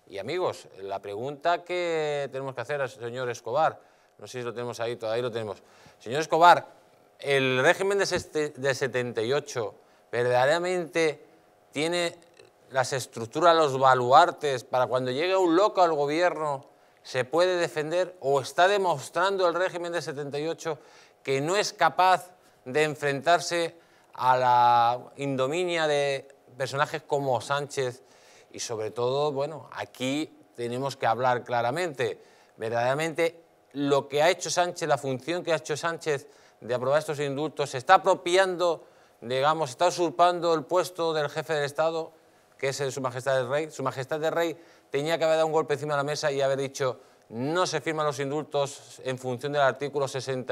Y amigos, la pregunta que tenemos que hacer al señor Escobar, no sé si lo tenemos ahí, todavía lo tenemos. Señor Escobar, ¿el régimen de 78 verdaderamente tiene las estructuras, los baluartes para cuando llegue un loco al gobierno se puede defender, o está demostrando el régimen de 78 que no es capaz de enfrentarse a la indominia de personajes como Sánchez? Y sobre todo, bueno, aquí tenemos que hablar claramente. Verdaderamente lo que ha hecho Sánchez, la función que ha hecho Sánchez de aprobar estos indultos, se está apropiando, digamos, está usurpando el puesto del jefe del Estado, que es Su Majestad el Rey. Su Majestad el Rey tenía que haber dado un golpe encima de la mesa y haber dicho: no se firman los indultos en función del artículo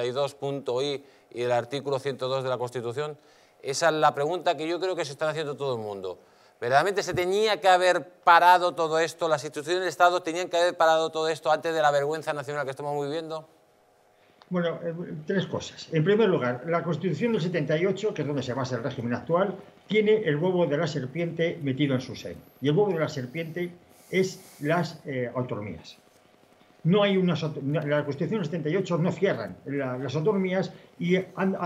62.i y del artículo 102 de la Constitución. Esa es la pregunta que yo creo que se está haciendo todo el mundo. ¿Verdaderamente se tenía que haber parado todo esto? ¿Las instituciones del Estado tenían que haber parado todo esto antes de la vergüenza nacional que estamos viviendo? Bueno, tres cosas. En primer lugar, la Constitución del 78, que es donde se basa el régimen actual, tiene el huevo de la serpiente metido en su seno. Y el huevo de la serpiente es las autonomías. No hay la Constitución del 78 no cierran las autonomías y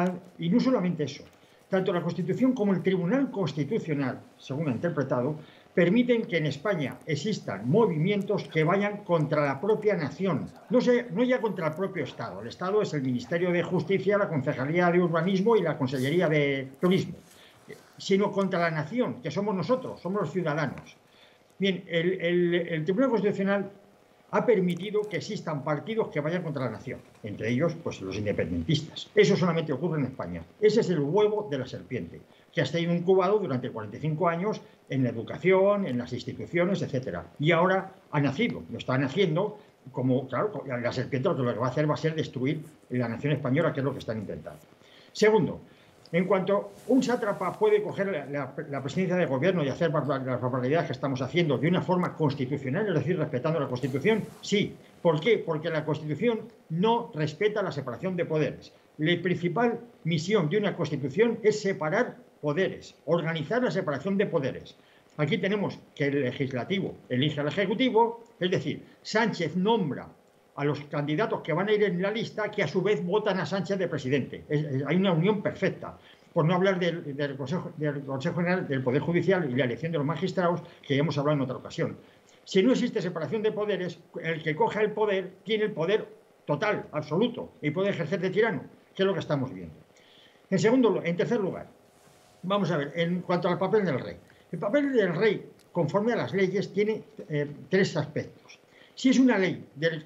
no solamente eso. Tanto la Constitución como el Tribunal Constitucional, según ha interpretado, permiten que en España existan movimientos que vayan contra la propia nación, no ya contra el propio Estado. El Estado es el Ministerio de Justicia, la Concejalía de Urbanismo y la Consellería de Turismo, sino contra la nación, que somos nosotros, somos los ciudadanos. Bien, el Tribunal Constitucional ha permitido que existan partidos que vayan contra la nación, entre ellos pues los independentistas. Eso solamente ocurre en España. Ese es el huevo de la serpiente, que ha estado incubado durante 45 años en la educación, en las instituciones, etc. Y ahora ha nacido, lo está naciendo, como, claro, la serpiente lo que va a hacer va a ser destruir la nación española, que es lo que están intentando. Segundo, en cuanto un sátrapa puede coger la presidencia del gobierno y hacer las barbaridades que estamos haciendo de una forma constitucional, es decir, respetando la Constitución, sí. ¿Por qué? Porque la Constitución no respeta la separación de poderes. La principal misión de una Constitución es separar poderes, organizar la separación de poderes. Aquí tenemos que el legislativo elige al ejecutivo, es decir, Sánchez nombra a los candidatos que van a ir en la lista, que a su vez votan a Sánchez de presidente. Hay una unión perfecta. Por no hablar del Consejo General del Poder Judicial y la elección de los magistrados, que ya hemos hablado en otra ocasión. Si no existe separación de poderes, el que coja el poder tiene el poder total, absoluto, y puede ejercer de tirano, que es lo que estamos viendo. En tercer lugar, vamos a ver, en cuanto al papel del rey. El papel del rey, conforme a las leyes, tiene tres aspectos. Si es una ley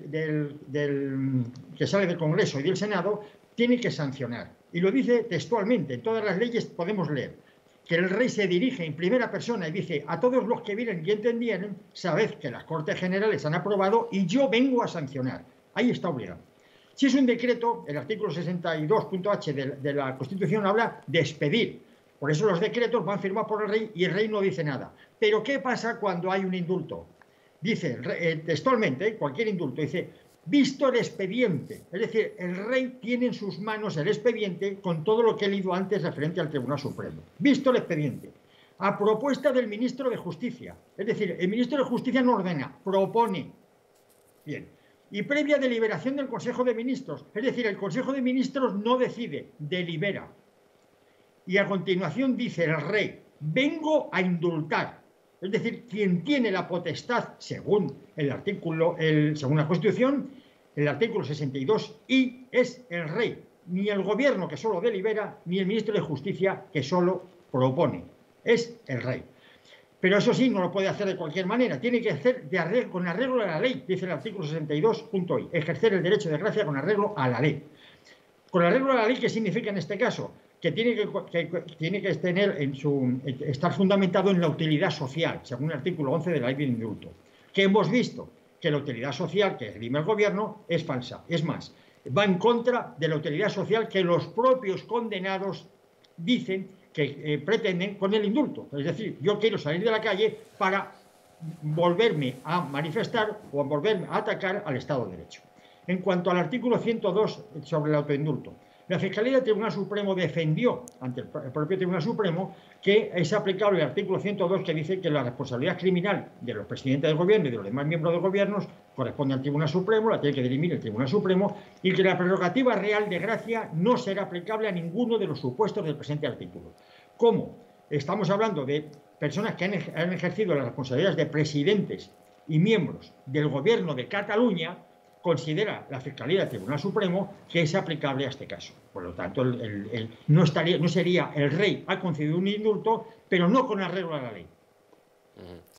que sale del Congreso y del Senado, tiene que sancionar. Y lo dice textualmente, en todas las leyes podemos leer que el rey se dirige en primera persona y dice: a todos los que vienen y entendieron, sabed que las Cortes Generales han aprobado y yo vengo a sancionar. Ahí está obligado. Si es un decreto, el artículo 62.h de la Constitución habla de expedir. Por eso los decretos van firmados por el rey y el rey no dice nada. Pero ¿qué pasa cuando hay un indulto? Dice textualmente, cualquier indulto, dice: visto el expediente. Es decir, el rey tiene en sus manos el expediente con todo lo que he leído antes referente al Tribunal Supremo. Visto el expediente. A propuesta del ministro de Justicia. Es decir, el ministro de Justicia no ordena, propone. Bien. Y previa deliberación del Consejo de Ministros. Es decir, el Consejo de Ministros no decide, delibera. Y a continuación dice el rey: vengo a indultar. Es decir, quien tiene la potestad, según según la Constitución, el artículo 62i, es el rey. Ni el gobierno, que solo delibera, ni el ministro de Justicia, que solo propone. Es el rey. Pero eso sí, no lo puede hacer de cualquier manera. Tiene que hacer con arreglo a la ley, dice el artículo 62.i. Ejercer el derecho de gracia con arreglo a la ley. Con arreglo a la ley, ¿qué significa en este caso? Que tiene que estar fundamentado en la utilidad social, según el artículo 11 de la ley del indulto. Que hemos visto que la utilidad social que esgrime el gobierno es falsa. Es más, va en contra de la utilidad social que los propios condenados dicen que pretenden con el indulto. Es decir, yo quiero salir de la calle para volverme a manifestar o volverme a atacar al Estado de Derecho. En cuanto al artículo 102 sobre el autoindulto. El La Fiscalía del Tribunal Supremo defendió ante el propio Tribunal Supremo que es aplicable el artículo 102, que dice que la responsabilidad criminal de los presidentes del gobierno y de los demás miembros del gobierno corresponde al Tribunal Supremo, la tiene que dirimir el Tribunal Supremo, y que la prerrogativa real de gracia no será aplicable a ninguno de los supuestos del presente artículo. ¿Cómo? Estamos hablando de personas que han ejercido las responsabilidades de presidentes y miembros del gobierno de Cataluña. Considera la Fiscalía del Tribunal Supremo que es aplicable a este caso. Por lo tanto, no sería el rey ha concedido un indulto, pero no con arreglo a la ley.